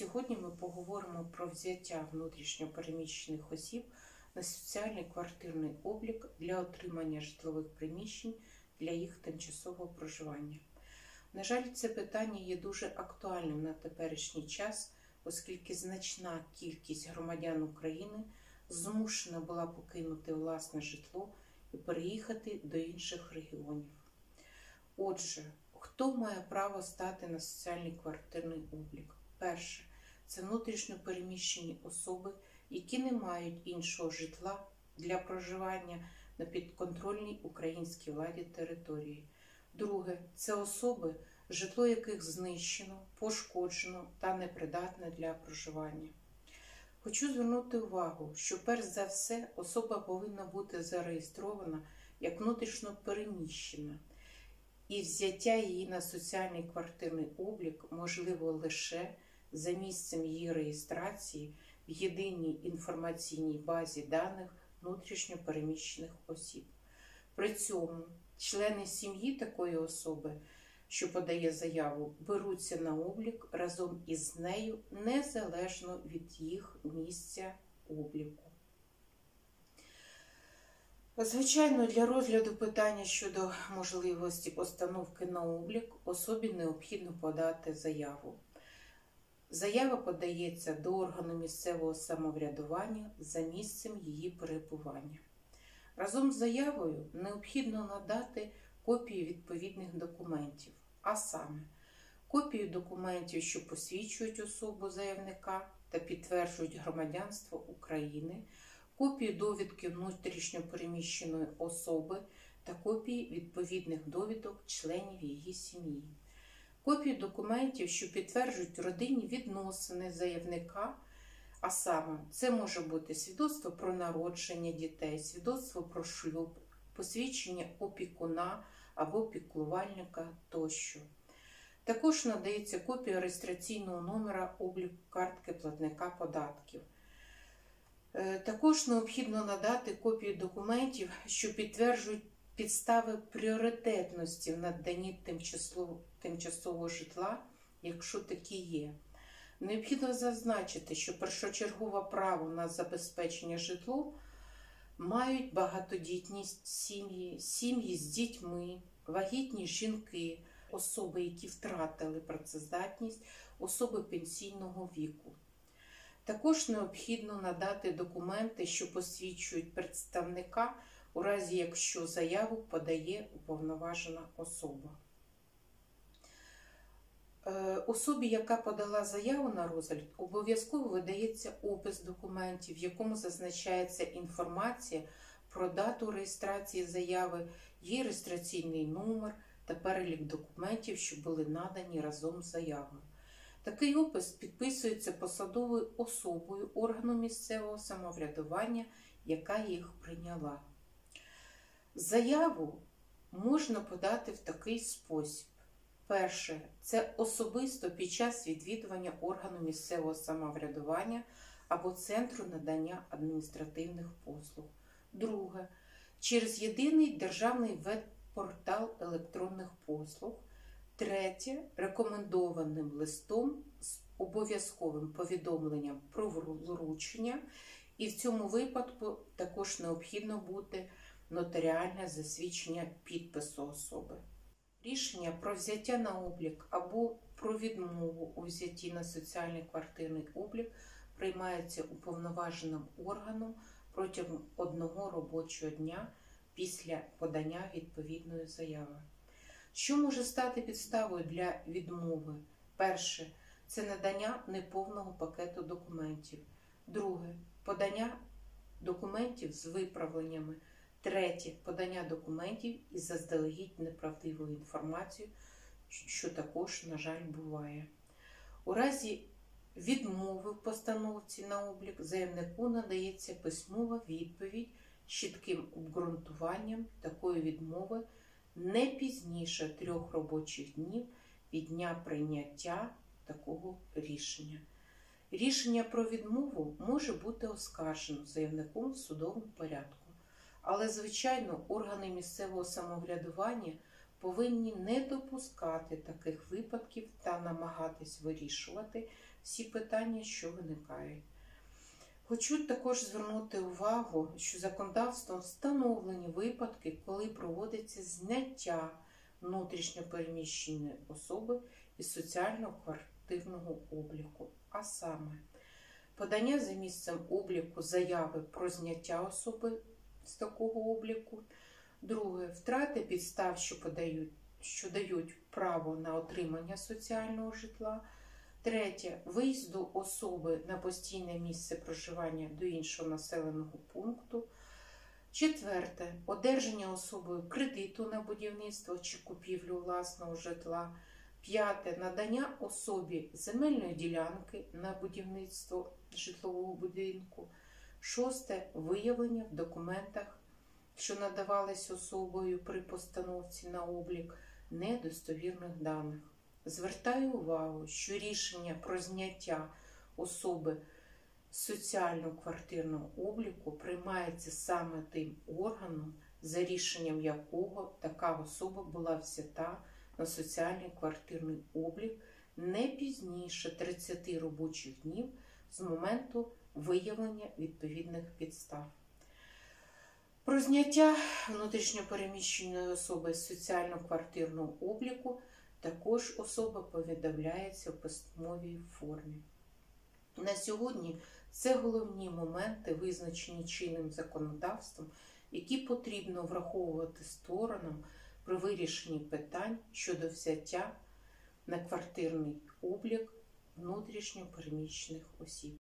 Сьогодні ми поговоримо про взяття внутрішньо переміщених осіб на соціальний квартирний облік для отримання житлових приміщень для їх тимчасового проживання. На жаль, це питання є дуже актуальним на теперішній час, оскільки значна кількість громадян України змушена була покинути власне житло і переїхати до інших регіонів. Отже, хто має право стати на соціальний квартирний облік? Перше – це внутрішньо переміщені особи, які не мають іншого житла для проживання на підконтрольній українській владі території. Друге – це особи, житло яких знищено, пошкоджено та непридатне для проживання. Хочу звернути увагу, що перш за все особа повинна бути зареєстрована як внутрішньо переміщена, і взяття її на соціальний квартирний облік можливо лише за місцем її реєстрації в єдиній інформаційній базі даних внутрішньо переміщених осіб. При цьому члени сім'ї такої особи, що подає заяву, беруться на облік разом із нею незалежно від їх місця обліку. Звичайно, для розгляду питання щодо можливості постановки на облік особі необхідно подати заяву. Заява подається до органу місцевого самоврядування за місцем її перебування. Разом з заявою необхідно надати копії відповідних документів, а саме копію документів, що посвідчують особу заявника та підтверджують громадянство України, копію довідки внутрішньо переміщеної особи та копії відповідних довідок членів її сім'ї. Копії документів, що підтверджують родинні відносини заявника, а саме це може бути свідоцтво про народження дітей, свідоцтво про шлюб, посвідчення опікуна або піклувальника тощо. Також надається копія реєстраційного номера обліку картки платника податків. Також необхідно надати копію документів, що підтверджують підстави пріоритетності в наданні тимчасового житла, якщо такі є. Необхідно зазначити, що першочергове право на забезпечення житлом мають багатодітні сім'ї, сім'ї з дітьми, вагітні жінки, особи, які втратили працездатність, особи пенсійного віку. Також необхідно надати документи, що посвідчують представника, у разі якщо заяву подає уповноважена особа. Особі, яка подала заяву на розгляд, обов'язково видається опис документів, в якому зазначається інформація про дату реєстрації заяви, її реєстраційний номер та перелік документів, що були надані разом з заявою. Такий опис підписується посадовою особою органу місцевого самоврядування, яка їх прийняла. Заяву можна подати в такий спосіб. Перше – це особисто під час відвідування органу місцевого самоврядування або центру надання адміністративних послуг. Друге – через єдиний державний веб-портал електронних послуг. Третє – рекомендованим листом з обов'язковим повідомленням про вручення. І в цьому випадку також необхідно буде нотаріальне засвідчення підпису особи. Рішення про взяття на облік або про відмову у взятті на соціальний квартирний облік приймається уповноваженим органом протягом 1 робочого дня після подання відповідної заяви. Що може стати підставою для відмови? Перше – це надання неповного пакету документів. Друге – подання документів з виправленнями. Третє – подання документів із заздалегідь неправдивою інформацією, що також, на жаль, буває. У разі відмови в постановці на облік заявнику надається письмова відповідь з чітким обґрунтуванням такої відмови не пізніше 3 робочих днів від дня прийняття такого рішення. Рішення про відмову може бути оскаржено заявником в судовому порядку. Але, звичайно, органи місцевого самоврядування повинні не допускати таких випадків та намагатись вирішувати всі питання, що виникають. Хочу також звернути увагу, що законодавством встановлені випадки, коли проводиться зняття внутрішньопереміщеної особи із соціально-квартирного обліку, а саме подання за місцем обліку заяви про зняття особи з такого обліку. Друге, втрати підстав, що дають право на отримання соціального житла. Третє, виїзду особи на постійне місце проживання до іншого населеного пункту. Четверте, одержання особою кредиту на будівництво чи купівлю власного житла. П'яте, надання особі земельної ділянки на будівництво житлового будинку. Шосте, виявлення в документах, що надавались особою при постановці на облік, недостовірних даних. Звертаю увагу, що рішення про зняття особи з соціально-квартирного обліку приймається саме тим органом, за рішенням якого така особа була взята на соціальний квартирний облік не пізніше 30 робочих днів з моменту виявлення відповідних підстав. Про зняття внутрішньопереміщеної особи з соціально-квартирного обліку також особа повідомляється в письмовій формі. На сьогодні це головні моменти, визначені чинним законодавством, які потрібно враховувати сторонам при вирішенні питань щодо взяття на квартирний облік внутрішньопереміщених осіб.